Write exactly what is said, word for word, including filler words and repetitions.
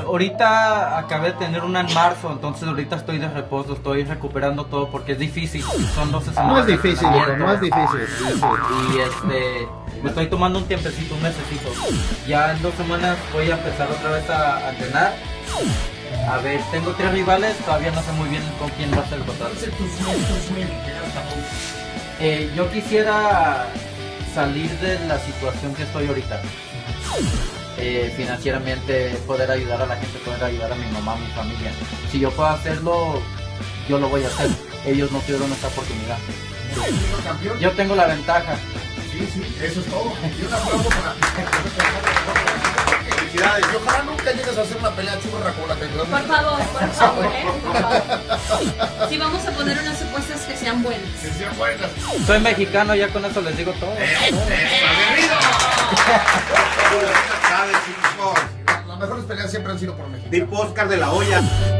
ahorita acabé de tener una en marzo, entonces ahorita estoy de reposo, estoy recuperando todo porque es difícil. Son doce semanas. No es difícil, hijo, no es difícil. Y este, me estoy tomando un tiempecito, un mesecito. Ya en dos semanas voy a empezar otra vez a, a entrenar. A ver, tengo tres rivales, todavía no sé muy bien con quién va a ser el contrato. Eh, yo quisiera salir de la situación que estoy ahorita. Eh, financieramente, poder ayudar a la gente, poder ayudar a mi mamá, a mi familia. Si yo puedo hacerlo, yo lo voy a hacer. Ellos no tuvieron esta oportunidad. Sí. Yo tengo la ventaja. Sí, sí, eso es todo. Y un aplauso para... Felicidades. Y ojalá nunca llegues a hacer una pelea churra como la que te... Por favor, por favor, ¿eh? Por favor. Si vamos a poner unas apuestas que sean buenas. Que sean buenas. Soy mexicano, ya con eso les digo todo. ¡Eh, Las mejores peleas siempre han sido por México. Tipo Oscar de la Hoya.